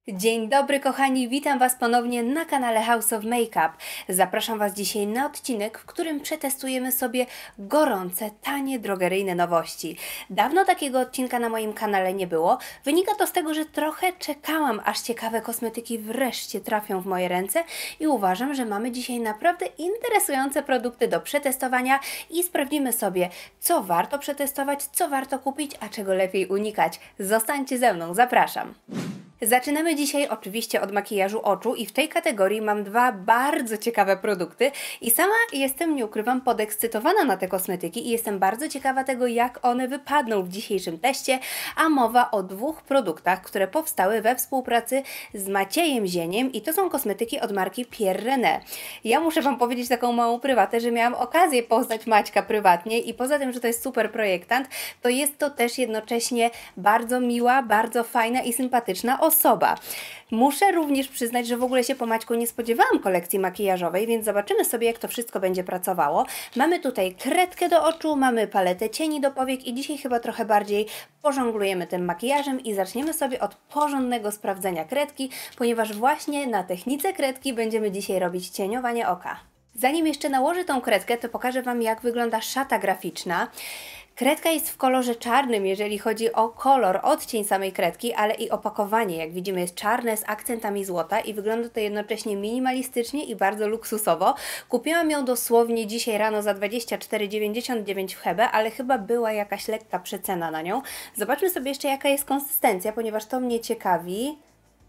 Dzień dobry kochani, witam Was ponownie na kanale House of Makeup. Zapraszam Was dzisiaj na odcinek, w którym przetestujemy sobie gorące, tanie, drogeryjne nowości. Dawno takiego odcinka na moim kanale nie było. Wynika to z tego, że trochę czekałam, aż ciekawe kosmetyki wreszcie trafią w moje ręce i uważam, że mamy dzisiaj naprawdę interesujące produkty do przetestowania i sprawdzimy sobie, co warto przetestować, co warto kupić, a czego lepiej unikać. Zostańcie ze mną, zapraszam. Zaczynamy dzisiaj oczywiście od makijażu oczu i w tej kategorii mam dwa bardzo ciekawe produkty i sama jestem, nie ukrywam, podekscytowana na te kosmetyki i jestem bardzo ciekawa tego, jak one wypadną w dzisiejszym teście, a mowa o dwóch produktach, które powstały we współpracy z Maciejem Zieniem i to są kosmetyki od marki Pierre René. Ja muszę Wam powiedzieć taką małą prywatę, że miałam okazję poznać Maćka prywatnie i poza tym, że to jest super projektant, to jest to też jednocześnie bardzo miła, bardzo fajna i sympatyczna osoba. Muszę również przyznać, że w ogóle się po Maćku nie spodziewałam kolekcji makijażowej, więc zobaczymy sobie, jak to wszystko będzie pracowało. Mamy tutaj kredkę do oczu, mamy paletę cieni do powiek i dzisiaj chyba trochę bardziej pożonglujemy tym makijażem i zaczniemy sobie od porządnego sprawdzenia kredki, ponieważ właśnie na technice kredki będziemy dzisiaj robić cieniowanie oka. Zanim jeszcze nałożę tą kredkę, to pokażę Wam, jak wygląda szata graficzna. Kredka jest w kolorze czarnym, jeżeli chodzi o kolor, odcień samej kredki, ale i opakowanie, jak widzimy, jest czarne z akcentami złota i wygląda to jednocześnie minimalistycznie i bardzo luksusowo. Kupiłam ją dosłownie dzisiaj rano za 24,99 w Hebe, ale chyba była jakaś lekka przecena na nią. Zobaczmy sobie jeszcze, jaka jest konsystencja, ponieważ to mnie ciekawi.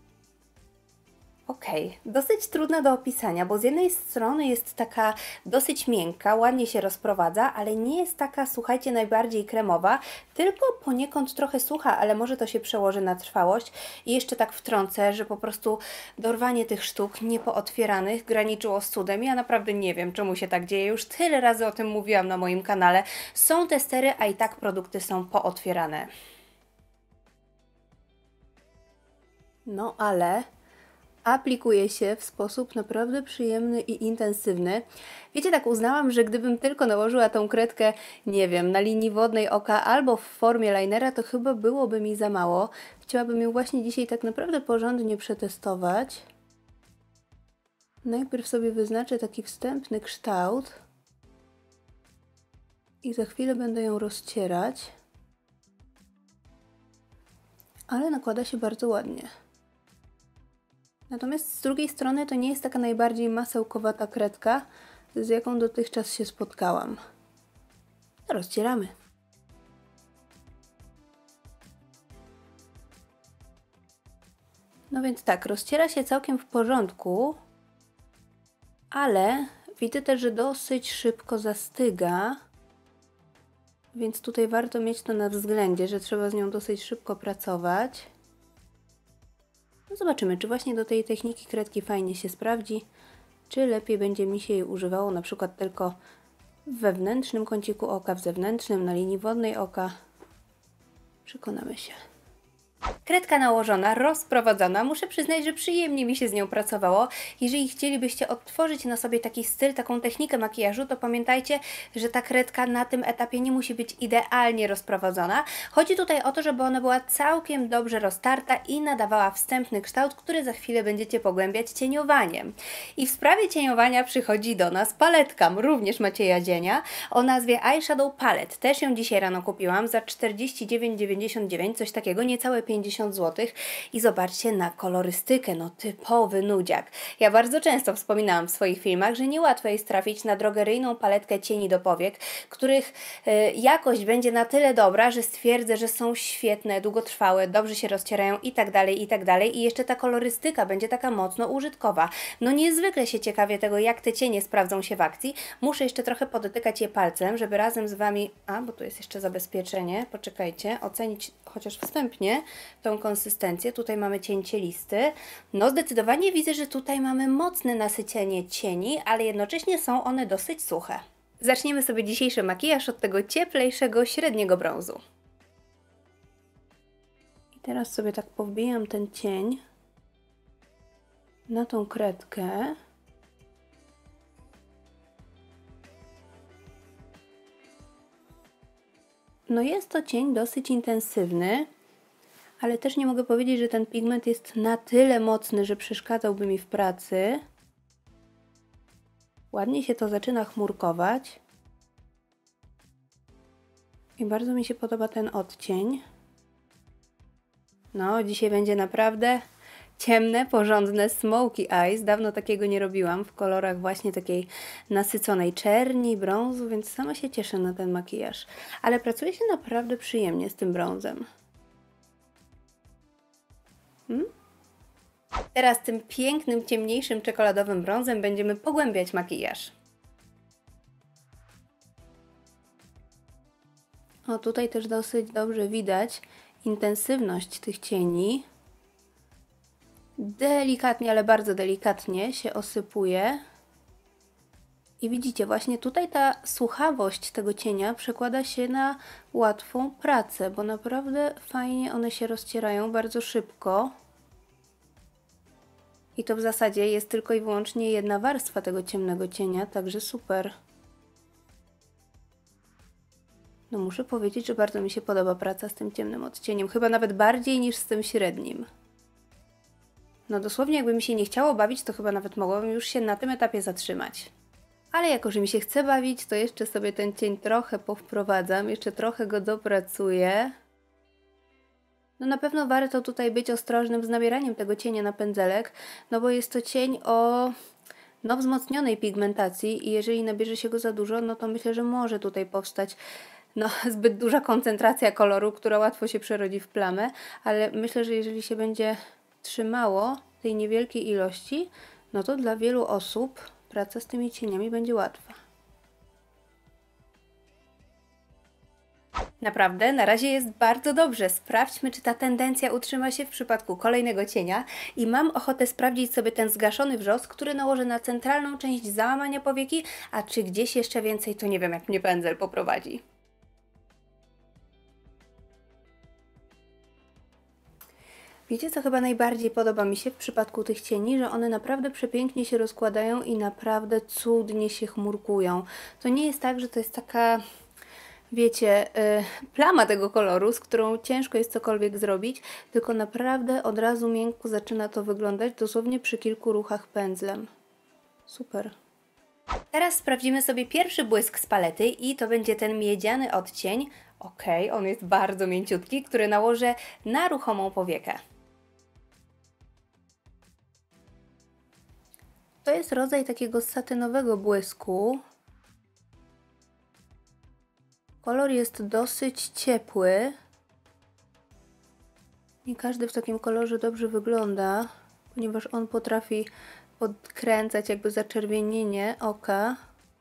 Dosyć trudna do opisania, bo z jednej strony jest taka dosyć miękka, ładnie się rozprowadza, ale nie jest taka, słuchajcie, najbardziej kremowa, tylko poniekąd trochę sucha, ale może to się przełoży na trwałość. I jeszcze tak wtrącę, że po prostu dorwanie tych sztuk niepootwieranych graniczyło z cudem. Ja naprawdę nie wiem, czemu się tak dzieje, już tyle razy o tym mówiłam na moim kanale. Są testery, a i tak produkty są pootwierane. No ale aplikuje się w sposób naprawdę przyjemny i intensywny. Wiecie, tak uznałam, że gdybym tylko nałożyła tą kredkę, nie wiem, na linii wodnej oka albo w formie linera, to chyba byłoby mi za mało. Chciałabym ją właśnie dzisiaj tak naprawdę porządnie przetestować. Najpierw sobie wyznaczę taki wstępny kształt i za chwilę będę ją rozcierać, ale nakłada się bardzo ładnie. Natomiast z drugiej strony to nie jest taka najbardziej masełkowata kredka, z jaką dotychczas się spotkałam. Rozcieramy. No więc tak, rozciera się całkiem w porządku, ale widzę też, że dosyć szybko zastyga, więc tutaj warto mieć to na względzie, że trzeba z nią dosyć szybko pracować. No zobaczymy, czy właśnie do tej techniki kredki fajnie się sprawdzi, czy lepiej będzie mi się jej używało na przykład tylko w wewnętrznym kąciku oka, w zewnętrznym, na linii wodnej oka. Przekonamy się. Kredka nałożona, rozprowadzona. Muszę przyznać, że przyjemnie mi się z nią pracowało. Jeżeli chcielibyście odtworzyć na sobie taki styl, taką technikę makijażu, to pamiętajcie, że ta kredka na tym etapie nie musi być idealnie rozprowadzona. Chodzi tutaj o to, żeby ona była całkiem dobrze roztarta i nadawała wstępny kształt, który za chwilę będziecie pogłębiać cieniowaniem. I w sprawie cieniowania przychodzi do nas paletka, również Macieja Zienia, o nazwie Eyeshadow Palette. Też ją dzisiaj rano kupiłam za 49,99, coś takiego, niecałe 50 zł i zobaczcie na kolorystykę, no typowy nudziak. Ja bardzo często wspominałam w swoich filmach, że niełatwo jest trafić na drogeryjną paletkę cieni do powiek, których jakość będzie na tyle dobra, że stwierdzę, że są świetne, długotrwałe, dobrze się rozcierają i tak dalej, i tak dalej. I jeszcze ta kolorystyka będzie taka mocno użytkowa. No niezwykle się ciekawię tego, jak te cienie sprawdzą się w akcji. Muszę jeszcze trochę podotykać je palcem, żeby razem z Wami, bo tu jest jeszcze zabezpieczenie, poczekajcie, ocenić chociaż wstępnie tą konsystencję. Tutaj mamy cięcie listy. No zdecydowanie widzę, że tutaj mamy mocne nasycenie cieni, ale jednocześnie są one dosyć suche. Zaczniemy sobie dzisiejszy makijaż od tego cieplejszego, średniego brązu. I teraz sobie tak powbijam ten cień na tą kredkę. No jest to cień dosyć intensywny, Ale też nie mogę powiedzieć, że ten pigment jest na tyle mocny, że przeszkadzałby mi w pracy. Ładnie się to zaczyna chmurkować. I bardzo mi się podoba ten odcień. No, dzisiaj będzie naprawdę ciemne, porządne smoky eyes. Dawno takiego nie robiłam w kolorach właśnie takiej nasyconej czerni, brązu, więc sama się cieszę na ten makijaż. Ale pracuje się naprawdę przyjemnie z tym brązem. Teraz tym pięknym, ciemniejszym czekoladowym brązem będziemy pogłębiać makijaż. O, tutaj też dosyć dobrze widać intensywność tych cieni. Delikatnie, ale bardzo delikatnie się osypuje. I widzicie, właśnie tutaj ta suchawość tego cienia przekłada się na łatwą pracę, bo naprawdę fajnie one się rozcierają bardzo szybko. I to w zasadzie jest tylko i wyłącznie jedna warstwa tego ciemnego cienia, także super. No muszę powiedzieć, że bardzo mi się podoba praca z tym ciemnym odcieniem, chyba nawet bardziej niż z tym średnim. No dosłownie jakby mi się nie chciało bawić, to chyba nawet mogłabym już się na tym etapie zatrzymać. Ale jako, że mi się chce bawić, to jeszcze sobie ten cień trochę powprowadzam, jeszcze trochę go dopracuję. No na pewno warto tutaj być ostrożnym z nabieraniem tego cienia na pędzelek, no bo jest to cień o wzmocnionej pigmentacji i jeżeli nabierze się go za dużo, no to myślę, że może tutaj powstać zbyt duża koncentracja koloru, która łatwo się przerodzi w plamę, ale myślę, że jeżeli się będzie trzymało tej niewielkiej ilości, no to dla wielu osób praca z tymi cieniami będzie łatwa. Naprawdę, na razie jest bardzo dobrze. Sprawdźmy, czy ta tendencja utrzyma się w przypadku kolejnego cienia i mam ochotę sprawdzić sobie ten zgaszony wrzosk, który nałożę na centralną część załamania powieki, a czy gdzieś jeszcze więcej, to nie wiem, jak mnie pędzel poprowadzi. Wiecie, co chyba najbardziej podoba mi się w przypadku tych cieni, że one naprawdę przepięknie się rozkładają i naprawdę cudnie się chmurkują. To nie jest tak, że to jest taka, wiecie, plama tego koloru, z którą ciężko jest cokolwiek zrobić, tylko naprawdę od razu miękko zaczyna to wyglądać, dosłownie przy kilku ruchach pędzlem. Super. Teraz sprawdzimy sobie pierwszy błysk z palety i to będzie ten miedziany odcień. Ok, on jest bardzo mięciutki, który nałożę na ruchomą powiekę. To jest rodzaj takiego satynowego błysku. Kolor jest dosyć ciepły. Nie każdy w takim kolorze dobrze wygląda, ponieważ on potrafi podkręcać jakby zaczerwienienie oka.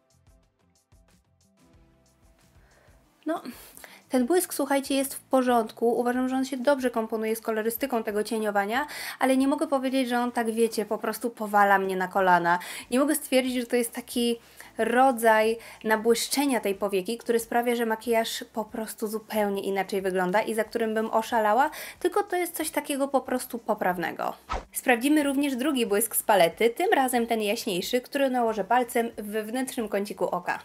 No, ten błysk, słuchajcie, jest w porządku. Uważam, że on się dobrze komponuje z kolorystyką tego cieniowania, ale nie mogę powiedzieć, że on tak, wiecie, po prostu powala mnie na kolana. Nie mogę stwierdzić, że to jest taki rodzaj nabłyszczenia tej powieki, który sprawia, że makijaż po prostu zupełnie inaczej wygląda i za którym bym oszalała, tylko to jest coś takiego po prostu poprawnego. Sprawdzimy również drugi błysk z palety, tym razem ten jaśniejszy, który nałożę palcem w wewnętrznym kąciku oka.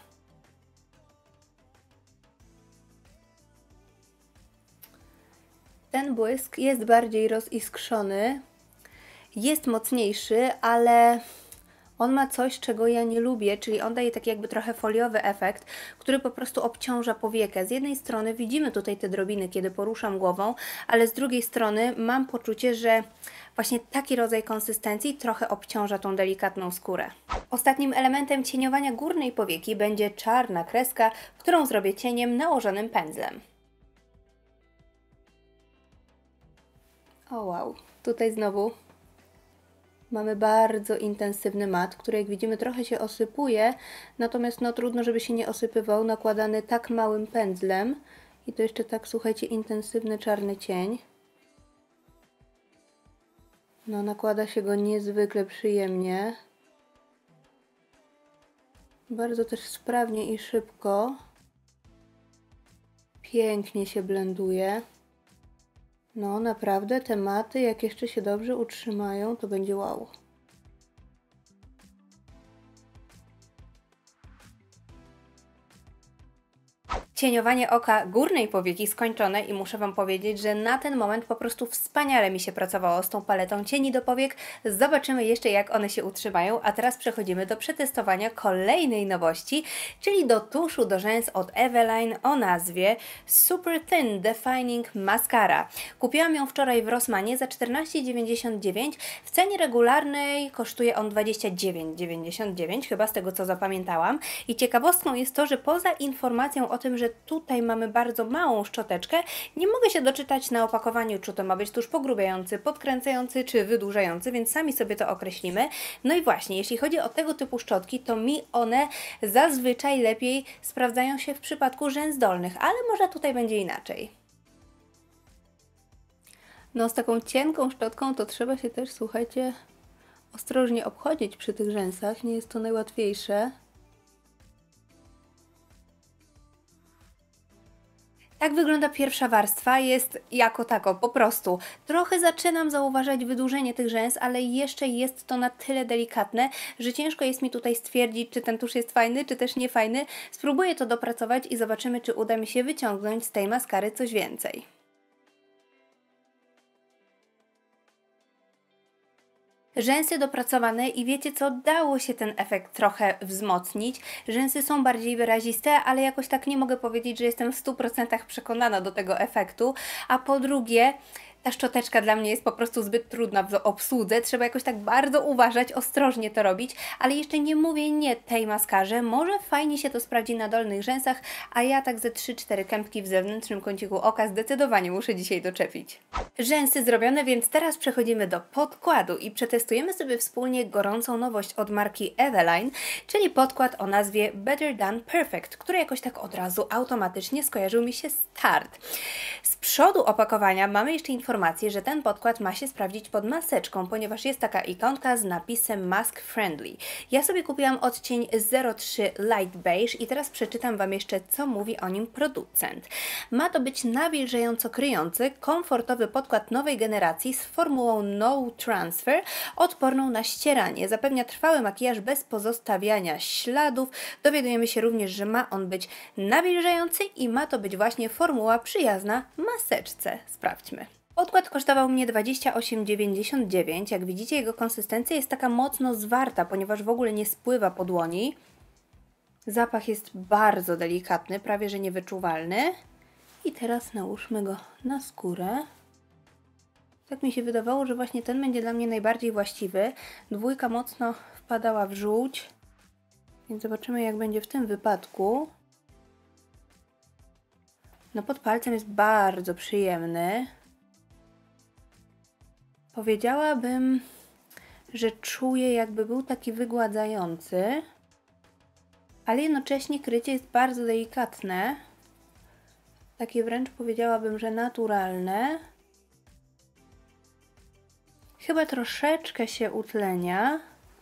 Ten błysk jest bardziej roziskrzony, jest mocniejszy, ale on ma coś, czego ja nie lubię, czyli on daje taki jakby trochę foliowy efekt, który po prostu obciąża powiekę. Z jednej strony widzimy tutaj te drobiny, kiedy poruszam głową, ale z drugiej strony mam poczucie, że właśnie taki rodzaj konsystencji trochę obciąża tą delikatną skórę. Ostatnim elementem cieniowania górnej powieki będzie czarna kreska, którą zrobię cieniem nałożonym pędzlem. O wow, tutaj znowu mamy bardzo intensywny mat, który jak widzimy trochę się osypuje, natomiast no trudno, żeby się nie osypywał, nakładany tak małym pędzlem. I to jeszcze tak, słuchajcie, intensywny czarny cień. No nakłada się go niezwykle przyjemnie. Bardzo też sprawnie i szybko. Pięknie się blenduje. No naprawdę te maty, jak jeszcze się dobrze utrzymają, to będzie wow. odcieniowanie oka górnej powieki skończone i muszę Wam powiedzieć, że na ten moment po prostu wspaniale mi się pracowało z tą paletą cieni do powiek. Zobaczymy jeszcze, jak one się utrzymają, a teraz przechodzimy do przetestowania kolejnej nowości, czyli do tuszu do rzęs od Eveline o nazwie Super Thin Defining Mascara. Kupiłam ją wczoraj w Rossmanie za 14,99. W cenie regularnej kosztuje on 29,99, chyba z tego co zapamiętałam. I ciekawostką jest to, że poza informacją o tym, że tutaj mamy bardzo małą szczoteczkę, nie mogę się doczytać na opakowaniu, czy to ma być tusz pogrubiający, podkręcający, czy wydłużający, więc sami sobie to określimy. No i właśnie, jeśli chodzi o tego typu szczotki, to mi one zazwyczaj lepiej sprawdzają się w przypadku rzęs dolnych, ale może tutaj będzie inaczej. No z taką cienką szczotką to trzeba się też, słuchajcie, ostrożnie obchodzić przy tych rzęsach, nie jest to najłatwiejsze. Tak wygląda pierwsza warstwa, jest jako tako, po prostu. Trochę zaczynam zauważać wydłużenie tych rzęs, ale jeszcze jest to na tyle delikatne, że ciężko jest mi tutaj stwierdzić, czy ten tusz jest fajny, czy też nie fajny. Spróbuję to dopracować i zobaczymy, czy uda mi się wyciągnąć z tej maskary coś więcej. Rzęsy dopracowane i wiecie co, dało się ten efekt trochę wzmocnić. Rzęsy są bardziej wyraziste, ale jakoś tak nie mogę powiedzieć, że jestem w 100% przekonana do tego efektu. A po drugie, ta szczoteczka dla mnie jest po prostu zbyt trudna w obsłudze, trzeba jakoś tak bardzo uważać, ostrożnie to robić, ale jeszcze nie mówię nie tej maskarze, może fajnie się to sprawdzi na dolnych rzęsach, a ja tak ze 3-4 kępki w zewnętrznym kąciku oka zdecydowanie muszę dzisiaj doczepić. Rzęsy zrobione, więc teraz przechodzimy do podkładu i przetestujemy sobie wspólnie gorącą nowość od marki Eveline, czyli podkład o nazwie Better Than Perfect, który jakoś tak od razu automatycznie skojarzył mi się start. Z przodu opakowania mamy jeszcze informację, że ten podkład ma się sprawdzić pod maseczką, ponieważ jest taka ikonka z napisem Mask Friendly. Ja sobie kupiłam odcień 03 Light Beige i teraz przeczytam Wam jeszcze, co mówi o nim producent. Ma to być nawilżająco kryjący, komfortowy podkład nowej generacji z formułą No Transfer, odporną na ścieranie. Zapewnia trwały makijaż bez pozostawiania śladów. Dowiadujemy się również, że ma on być nawilżający i ma to być właśnie formuła przyjazna maseczce. Sprawdźmy. Podkład kosztował mnie 28,99. Jak widzicie, jego konsystencja jest taka mocno zwarta, ponieważ w ogóle nie spływa po dłoni. Zapach jest bardzo delikatny, prawie że niewyczuwalny. I teraz nałóżmy go na skórę. Tak mi się wydawało, że właśnie ten będzie dla mnie najbardziej właściwy. Dwójka mocno wpadała w żółć, więc zobaczymy, jak będzie w tym wypadku. No pod palcem jest bardzo przyjemny. Powiedziałabym, że czuję, jakby był taki wygładzający, ale jednocześnie krycie jest bardzo delikatne. Takie wręcz powiedziałabym, że naturalne. Chyba troszeczkę się utlenia.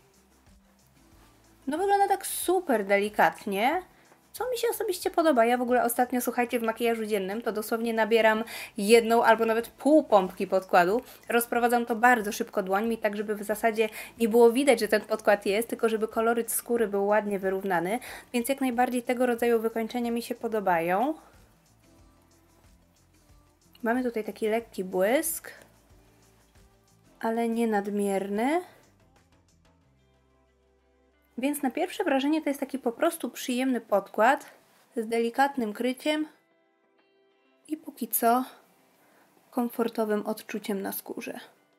No wygląda tak super delikatnie, co mi się osobiście podoba. Ja w ogóle ostatnio, słuchajcie, w makijażu dziennym to dosłownie nabieram jedną albo nawet pół pompki podkładu. Rozprowadzam to bardzo szybko dłońmi, tak żeby w zasadzie nie było widać, że ten podkład jest, tylko żeby koloryt skóry był ładnie wyrównany. Więc jak najbardziej tego rodzaju wykończenia mi się podobają. Mamy tutaj taki lekki błysk, ale nie nadmierny. Więc na pierwsze wrażenie to jest taki po prostu przyjemny podkład z delikatnym kryciem i póki co komfortowym odczuciem na skórze.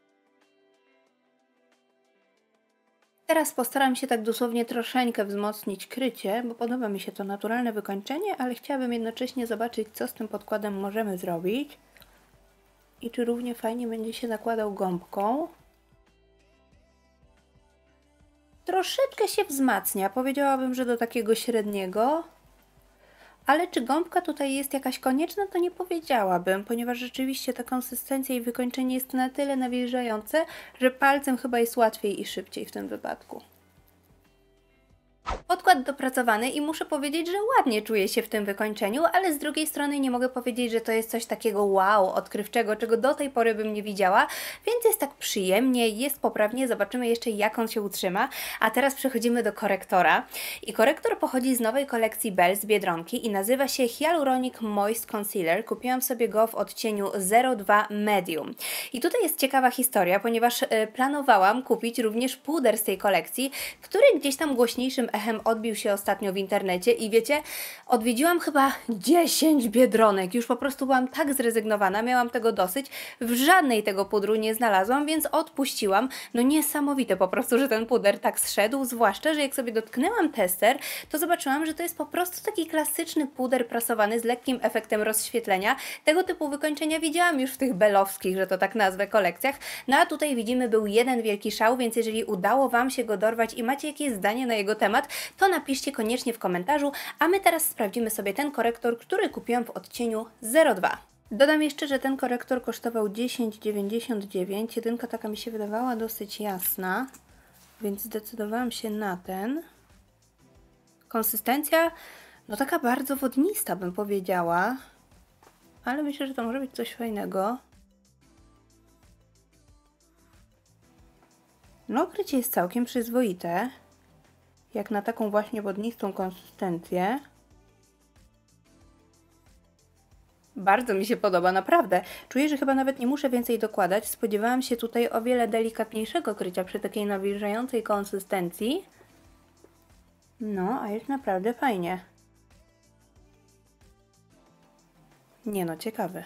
Teraz postaram się tak dosłownie troszeczkę wzmocnić krycie, bo podoba mi się to naturalne wykończenie, ale chciałabym jednocześnie zobaczyć, co z tym podkładem możemy zrobić i czy równie fajnie będzie się nakładał gąbką. Troszeczkę się wzmacnia, powiedziałabym, że do takiego średniego, ale czy gąbka tutaj jest jakaś konieczna, to nie powiedziałabym, ponieważ rzeczywiście ta konsystencja i wykończenie jest na tyle nawilżające, że palcem chyba jest łatwiej i szybciej w tym wypadku. Podkład dopracowany i muszę powiedzieć, że ładnie czuję się w tym wykończeniu, ale z drugiej strony nie mogę powiedzieć, że to jest coś takiego wow, odkrywczego, czego do tej pory bym nie widziała, więc jest tak przyjemnie, jest poprawnie, zobaczymy jeszcze jak on się utrzyma. A teraz przechodzimy do korektora i korektor pochodzi z nowej kolekcji Belle z Biedronki i nazywa się Hyaluronic Moist Concealer. Kupiłam sobie go w odcieniu 02 Medium. I tutaj jest ciekawa historia, ponieważ planowałam kupić również puder z tej kolekcji, który gdzieś tam głośniejszym echem odbił się ostatnio w internecie i wiecie, odwiedziłam chyba 10 Biedronek, już po prostu byłam tak zrezygnowana, miałam tego dosyć, w żadnej tego pudru nie znalazłam, więc odpuściłam. No niesamowite po prostu, że ten puder tak zszedł, zwłaszcza, że jak sobie dotknęłam tester, to zobaczyłam, że to jest po prostu taki klasyczny puder prasowany z lekkim efektem rozświetlenia. Tego typu wykończenia widziałam już w tych belowskich, że to tak nazwę, kolekcjach, no a tutaj widzimy był jeden wielki szał, więc jeżeli udało Wam się go dorwać i macie jakieś zdanie na jego temat, to napiszcie koniecznie w komentarzu, a my teraz sprawdzimy sobie ten korektor, który kupiłam w odcieniu 02. Dodam jeszcze, że ten korektor kosztował 10,99. Jedynka taka mi się wydawała dosyć jasna, więc zdecydowałam się na ten. Konsystencja, no taka bardzo wodnista bym powiedziała, ale myślę, że to może być coś fajnego. No, krycie jest całkiem przyzwoite, jak na taką właśnie wodnistą konsystencję. Bardzo mi się podoba, naprawdę. Czuję, że chyba nawet nie muszę więcej dokładać. Spodziewałam się tutaj o wiele delikatniejszego krycia przy takiej nawilżającej konsystencji. No, a jest naprawdę fajnie. Nie no, ciekawe.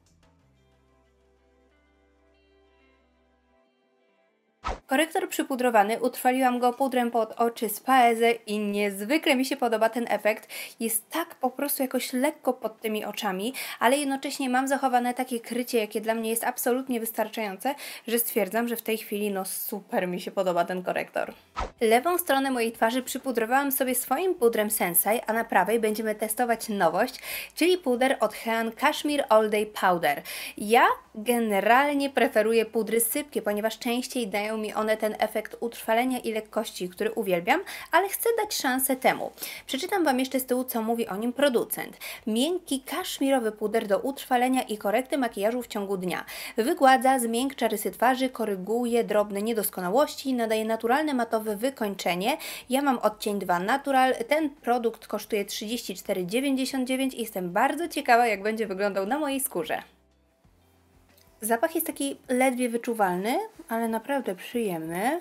Korektor przypudrowany, utrwaliłam go pudrem pod oczy z Paese i niezwykle mi się podoba ten efekt. Jest tak po prostu jakoś lekko pod tymi oczami, ale jednocześnie mam zachowane takie krycie, jakie dla mnie jest absolutnie wystarczające, że stwierdzam, że w tej chwili no super mi się podoba ten korektor. Lewą stronę mojej twarzy przypudrowałam sobie swoim pudrem Sensai, a na prawej będziemy testować nowość, czyli puder od Hean Cashmere All Day Powder. Ja generalnie preferuję pudry sypkie, ponieważ częściej dają mi one ten efekt utrwalenia i lekkości, który uwielbiam, ale chcę dać szansę temu. Przeczytam Wam jeszcze z tyłu, co mówi o nim producent. Miękki, kaszmirowy puder do utrwalenia i korekty makijażu w ciągu dnia. Wygładza, zmiękcza rysy twarzy, koryguje drobne niedoskonałości, nadaje naturalne matowe wykończenie. Ja mam odcień 2 Natural. Ten produkt kosztuje 34,99 i jestem bardzo ciekawa, jak będzie wyglądał na mojej skórze. Zapach jest taki ledwie wyczuwalny, ale naprawdę przyjemny.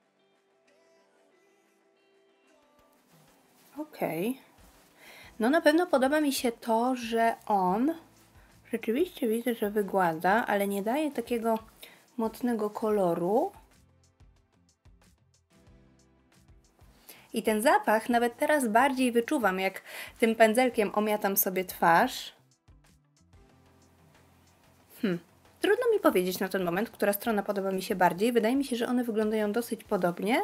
Okej. No na pewno podoba mi się to, że on rzeczywiście widzę, że wygładza, ale nie daje takiego mocnego koloru. I ten zapach nawet teraz bardziej wyczuwam, jak tym pędzelkiem omiatam sobie twarz. Trudno mi powiedzieć na ten moment, która strona podoba mi się bardziej. Wydaje mi się, że one wyglądają dosyć podobnie.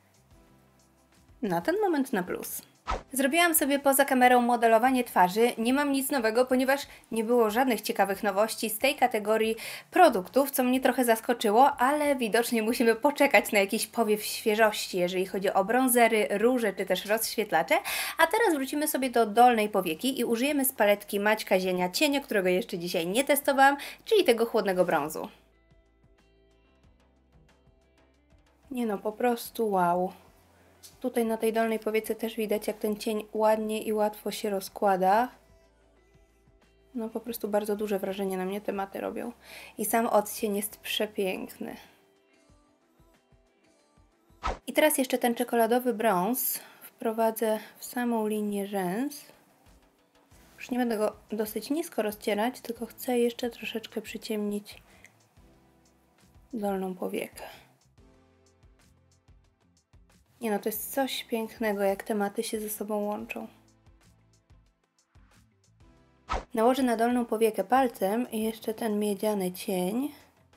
Na ten moment na plus. Zrobiłam sobie poza kamerą modelowanie twarzy. Nie mam nic nowego, ponieważ nie było żadnych ciekawych nowości z tej kategorii produktów, co mnie trochę zaskoczyło, ale widocznie musimy poczekać na jakiś powiew świeżości, jeżeli chodzi o bronzery, róże czy też rozświetlacze. A teraz wrócimy sobie do dolnej powieki i użyjemy z paletki Maćka Zienia cienia, którego jeszcze dzisiaj nie testowałam, czyli tego chłodnego brązu. Nie no, po prostu wow. Tutaj na tej dolnej powiece też widać, jak ten cień ładnie i łatwo się rozkłada. No po prostu bardzo duże wrażenie na mnie te maty robią. I sam odcień jest przepiękny. I teraz jeszcze ten czekoladowy brąz wprowadzę w samą linię rzęs. Już nie będę go dosyć nisko rozcierać, tylko chcę jeszcze troszeczkę przyciemnić dolną powiekę. Nie no, to jest coś pięknego, jak te maty się ze sobą łączą. Nałożę na dolną powiekę palcem i jeszcze ten miedziany cień.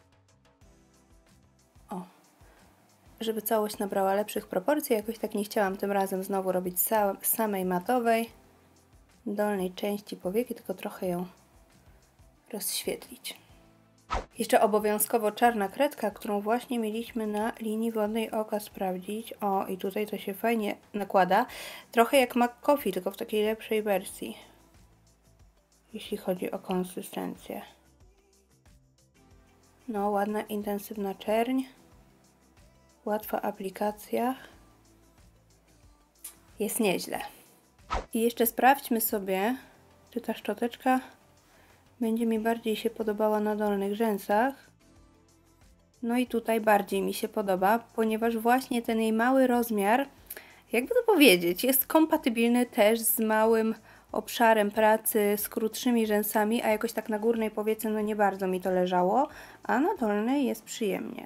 O, żeby całość nabrała lepszych proporcji, jakoś tak nie chciałam tym razem znowu robić samej matowej dolnej części powieki, tylko trochę ją rozświetlić. Jeszcze obowiązkowo czarna kredka, którą właśnie mieliśmy na linii wodnej oka sprawdzić. O, i tutaj to się fajnie nakłada. Trochę jak McCoffee, tylko w takiej lepszej wersji. Jeśli chodzi o konsystencję. No, ładna, intensywna czerń. Łatwa aplikacja. Jest nieźle. I jeszcze sprawdźmy sobie, czy ta szczoteczka będzie mi bardziej się podobała na dolnych rzęsach. No i tutaj bardziej mi się podoba, ponieważ właśnie ten jej mały rozmiar, jakby to powiedzieć, jest kompatybilny też z małym obszarem pracy, z krótszymi rzęsami, a jakoś tak na górnej powiece no nie bardzo mi to leżało, a na dolnej jest przyjemnie.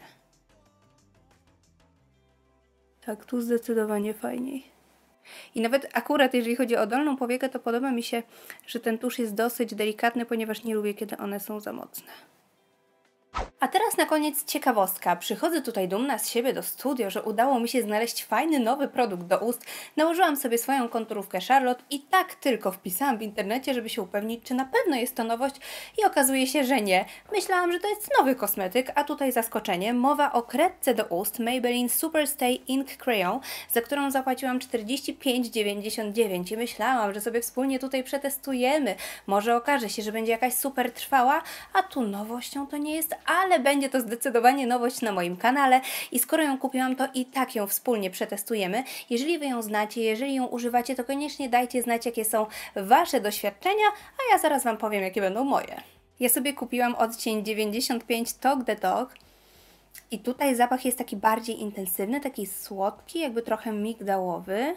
Tak, tu zdecydowanie fajniej. I nawet akurat jeżeli chodzi o dolną powiekę, to podoba mi się, że ten tusz jest dosyć delikatny, ponieważ nie lubię, kiedy one są za mocne. A teraz na koniec ciekawostka. Przychodzę tutaj dumna z siebie do studio, że udało mi się znaleźć fajny nowy produkt do ust. Nałożyłam sobie swoją konturówkę Charlotte i tak tylko wpisałam w internecie, żeby się upewnić, czy na pewno jest to nowość i okazuje się, że nie. Myślałam, że to jest nowy kosmetyk, a tutaj zaskoczenie. Mowa o kredce do ust Maybelline Superstay Ink Crayon, za którą zapłaciłam 45,99 i myślałam, że sobie wspólnie tutaj przetestujemy. Może okaże się, że będzie jakaś super trwała, a tu nowością to nie jest, ale będzie to zdecydowanie nowość na moim kanale i skoro ją kupiłam, to i tak ją wspólnie przetestujemy. Jeżeli Wy ją znacie, jeżeli ją używacie, to koniecznie dajcie znać, jakie są Wasze doświadczenia, a ja zaraz Wam powiem, jakie będą moje. Ja sobie kupiłam odcień 95 Talk the Talk i tutaj zapach jest taki bardziej intensywny, taki słodki, jakby trochę migdałowy.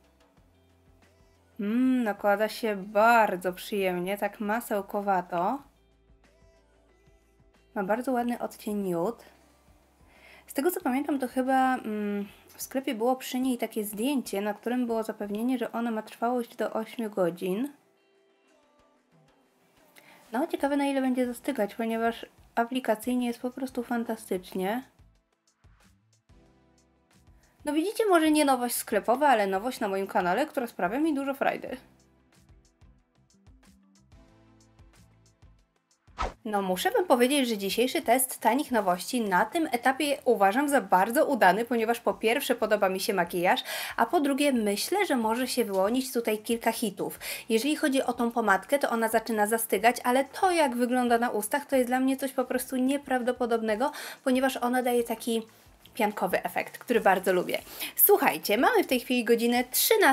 Nakłada się bardzo przyjemnie, tak masełkowato. Ma bardzo ładny odcień nude. Z tego co pamiętam, to chyba w sklepie było przy niej takie zdjęcie, na którym było zapewnienie, że ona ma trwałość do 8 godzin. No, ciekawe na ile będzie zastygać, ponieważ aplikacyjnie jest po prostu fantastycznie. No widzicie, może nie nowość sklepowa, ale nowość na moim kanale, która sprawia mi dużo frajdy. No muszę Wam powiedzieć, że dzisiejszy test tanich nowości na tym etapie uważam za bardzo udany, ponieważ po pierwsze podoba mi się makijaż, a po drugie myślę, że może się wyłonić tutaj kilka hitów. Jeżeli chodzi o tą pomadkę, to ona zaczyna zastygać, ale to jak wygląda na ustach to jest dla mnie coś po prostu nieprawdopodobnego, ponieważ ona daje taki piankowy efekt, który bardzo lubię. Słuchajcie, mamy w tej chwili godzinę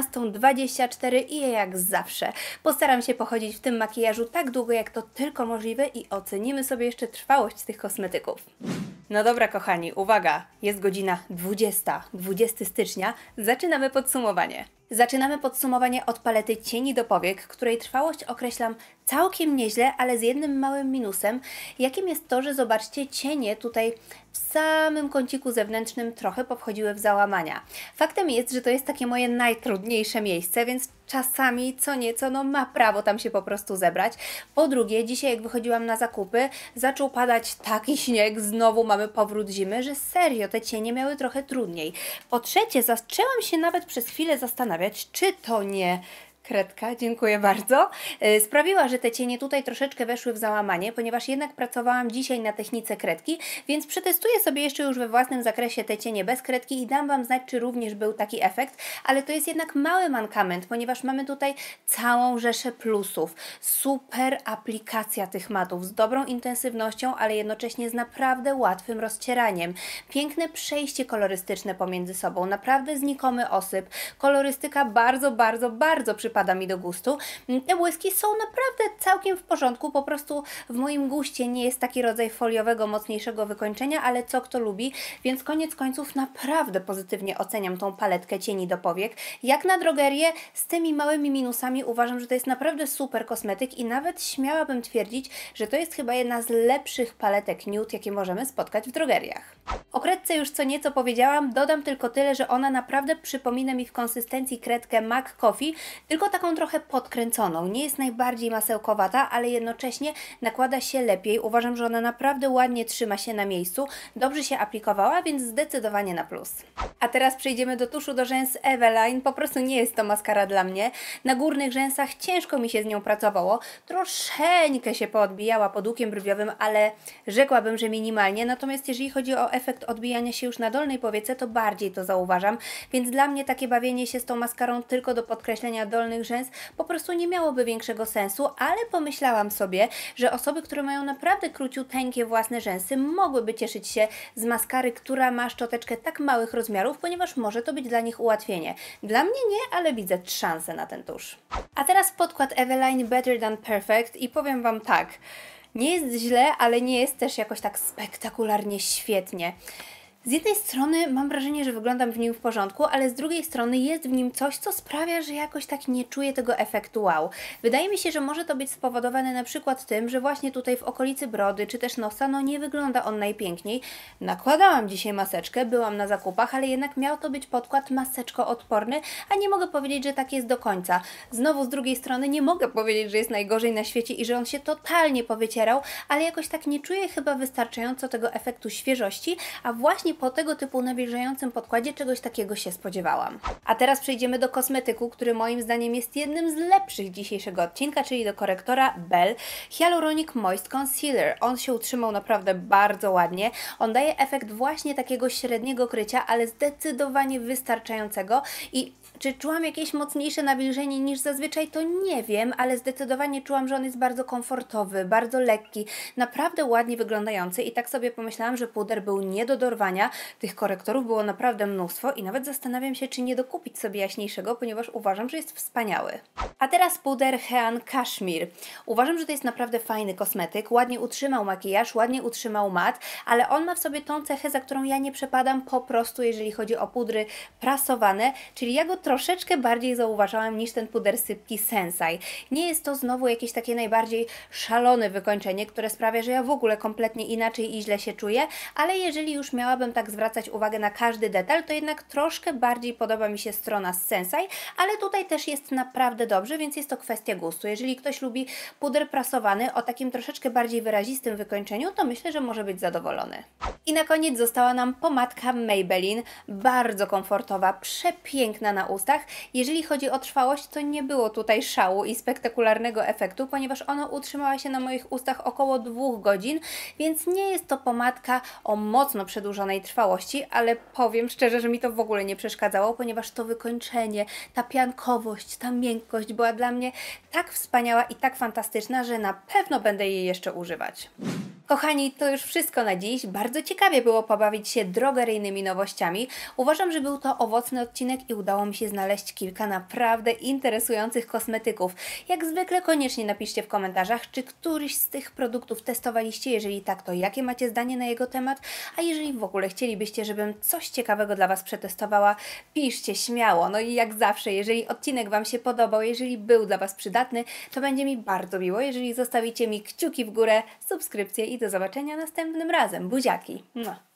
13:24 i ja jak zawsze postaram się pochodzić w tym makijażu tak długo, jak to tylko możliwe i ocenimy sobie jeszcze trwałość tych kosmetyków. No dobra kochani, uwaga, jest godzina 20 stycznia, zaczynamy podsumowanie. Zaczynamy podsumowanie od palety cieni do powiek, której trwałość określam całkiem nieźle, ale z jednym małym minusem, jakim jest to, że zobaczcie, cienie tutaj w samym kąciku zewnętrznym trochę powchodziły w załamania. Faktem jest, że to jest takie moje najtrudniejsze miejsce, więc czasami co nieco no ma prawo tam się po prostu zebrać. Po drugie, dzisiaj jak wychodziłam na zakupy, zaczął padać taki śnieg, znowu mamy powrót zimy, że serio te cienie miały trochę trudniej. Po trzecie, zaczęłam się nawet przez chwilę zastanawiać, czy to nie kredka, dziękuję bardzo, sprawiła, że te cienie tutaj troszeczkę weszły w załamanie, ponieważ jednak pracowałam dzisiaj na technice kredki, więc przetestuję sobie jeszcze już we własnym zakresie te cienie bez kredki i dam Wam znać, czy również był taki efekt, ale to jest jednak mały mankament, ponieważ mamy tutaj całą rzeszę plusów. Super aplikacja tych matów z dobrą intensywnością, ale jednocześnie z naprawdę łatwym rozcieraniem. Piękne przejście kolorystyczne pomiędzy sobą, naprawdę znikomy osyp, kolorystyka bardzo przypada mi do gustu. Te błyski są naprawdę całkiem w porządku, po prostu w moim guście nie jest taki rodzaj foliowego, mocniejszego wykończenia, ale co kto lubi, więc koniec końców naprawdę pozytywnie oceniam tą paletkę cieni do powiek. Jak na drogerię, z tymi małymi minusami uważam, że to jest naprawdę super kosmetyk i nawet śmiałabym twierdzić, że to jest chyba jedna z lepszych paletek nude, jakie możemy spotkać w drogeriach. O kredce już co nieco powiedziałam, dodam tylko tyle, że ona naprawdę przypomina mi w konsystencji kredkę McCoffee, tylko chyba taką trochę podkręconą. Nie jest najbardziej masełkowata, ale jednocześnie nakłada się lepiej. Uważam, że ona naprawdę ładnie trzyma się na miejscu. Dobrze się aplikowała, więc zdecydowanie na plus. A teraz przejdziemy do tuszu do rzęs Eveline. Po prostu nie jest to maskara dla mnie. Na górnych rzęsach ciężko mi się z nią pracowało. Troszeczkę się poodbijała pod łukiem brwiowym, ale rzekłabym, że minimalnie. Natomiast jeżeli chodzi o efekt odbijania się już na dolnej powiece, to bardziej to zauważam. Więc dla mnie takie bawienie się z tą maskarą tylko do podkreślenia dolnych rzęs po prostu nie miałoby większego sensu, ale pomyślałam sobie, że osoby, które mają naprawdę króciuteńkie własne rzęsy, mogłyby cieszyć się z maskary, która ma szczoteczkę tak małych rozmiarów, ponieważ może to być dla nich ułatwienie. Dla mnie nie, ale widzę szansę na ten tusz. A teraz podkład Eveline Better Than Perfect i powiem Wam tak, nie jest źle, ale nie jest też jakoś tak spektakularnie świetnie. Z jednej strony mam wrażenie, że wyglądam w nim w porządku, ale z drugiej strony jest w nim coś, co sprawia, że jakoś tak nie czuję tego efektu wow. Wydaje mi się, że może to być spowodowane na przykład tym, że właśnie tutaj w okolicy brody czy też nosa, no nie wygląda on najpiękniej. Nakładałam dzisiaj maseczkę, byłam na zakupach, ale jednak miał to być podkład maseczkoodporny, a nie mogę powiedzieć, że tak jest do końca. Znowu z drugiej strony nie mogę powiedzieć, że jest najgorzej na świecie i że on się totalnie powycierał, ale jakoś tak nie czuję chyba wystarczająco tego efektu świeżości, a właśnie po tego typu nawilżającym podkładzie czegoś takiego się spodziewałam. A teraz przejdziemy do kosmetyku, który moim zdaniem jest jednym z lepszych dzisiejszego odcinka, czyli do korektora Belle Hyaluronic Moist Concealer. On się utrzymał naprawdę bardzo ładnie. On daje efekt właśnie takiego średniego krycia, ale zdecydowanie wystarczającego i czy czułam jakieś mocniejsze nawilżenie niż zazwyczaj, to nie wiem, ale zdecydowanie czułam, że on jest bardzo komfortowy, bardzo lekki, naprawdę ładnie wyglądający i tak sobie pomyślałam, że puder był nie do dorwania. Tych korektorów było naprawdę mnóstwo i nawet zastanawiam się, czy nie dokupić sobie jaśniejszego, ponieważ uważam, że jest wspaniały. A teraz puder Hean Cashmere. Uważam, że to jest naprawdę fajny kosmetyk, ładnie utrzymał makijaż, ładnie utrzymał mat, ale on ma w sobie tą cechę, za którą ja nie przepadam po prostu, jeżeli chodzi o pudry prasowane, czyli ja go troszeczkę bardziej zauważałam niż ten puder sypki Sensai. Nie jest to znowu jakieś takie najbardziej szalone wykończenie, które sprawia, że ja w ogóle kompletnie inaczej i źle się czuję, ale jeżeli już miałabym tak zwracać uwagę na każdy detal, to jednak troszkę bardziej podoba mi się strona z Sensai, ale tutaj też jest naprawdę dobrze, więc jest to kwestia gustu. Jeżeli ktoś lubi puder prasowany o takim troszeczkę bardziej wyrazistym wykończeniu, to myślę, że może być zadowolony. I na koniec została nam pomadka Maybelline, bardzo komfortowa, przepiękna na ustach. Jeżeli chodzi o trwałość, to nie było tutaj szału i spektakularnego efektu, ponieważ ona utrzymała się na moich ustach około 2 godzin, więc nie jest to pomadka o mocno przedłużonej trwałości, ale powiem szczerze, że mi to w ogóle nie przeszkadzało, ponieważ to wykończenie, ta piankowość, ta miękkość była dla mnie tak wspaniała i tak fantastyczna, że na pewno będę jej jeszcze używać. Kochani, to już wszystko na dziś. Bardzo ciekawie było pobawić się drogeryjnymi nowościami. Uważam, że był to owocny odcinek i udało mi się znaleźć kilka naprawdę interesujących kosmetyków. Jak zwykle koniecznie napiszcie w komentarzach, czy któryś z tych produktów testowaliście. Jeżeli tak, to jakie macie zdanie na jego temat? A jeżeli w ogóle chcielibyście, żebym coś ciekawego dla Was przetestowała, piszcie śmiało. No i jak zawsze, jeżeli odcinek Wam się podobał, jeżeli był dla Was przydatny, to będzie mi bardzo miło, jeżeli zostawicie mi kciuki w górę, subskrypcję i do zobaczenia następnym razem. Buziaki!